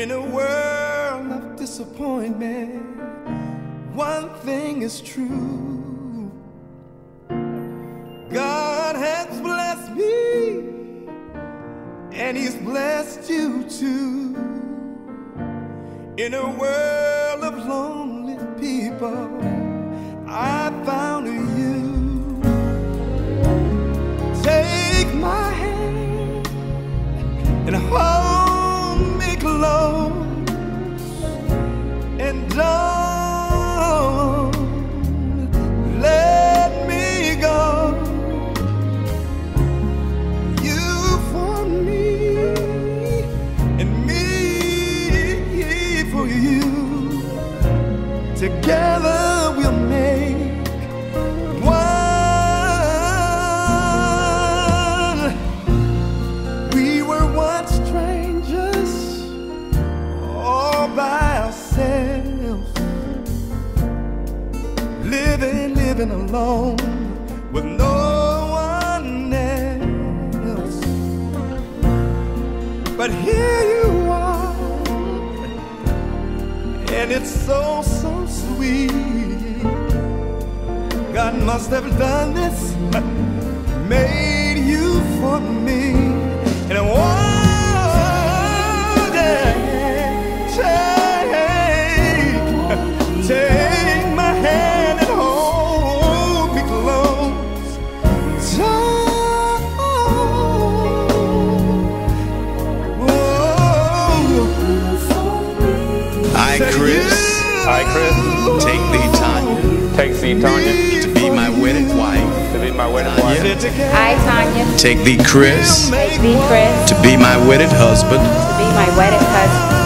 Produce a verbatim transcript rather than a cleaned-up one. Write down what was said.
In a world of disappointment, one thing is true. God has blessed me, and He's blessed you too. In a world of lonely people, I found you. Take my hand and hold me close, and don't let me go. You for me and me for you. Together we'll make one. We were once strangers, all by ourselves, living, living alone with no one else. But here you are, and it's so, so sweet. God must have done this, made you for me. And I want to take, take my hand and hold me close. Don't, I, Chris, I, Chris, take thee, Tanya, take thee, Tanya, to be my wedded wife. to be my wedded wife. I, Tanya, Take thee, Chris, take thee, Chris, to be my wedded husband. to be my wedded husband.